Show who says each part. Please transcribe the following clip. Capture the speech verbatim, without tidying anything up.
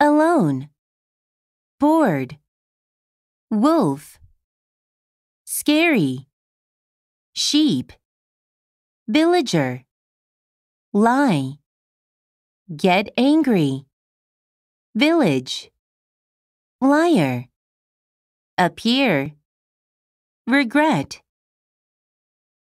Speaker 1: alone, bored, wolf, scary, sheep, villager, lie, get angry, village, liar, appear, regret.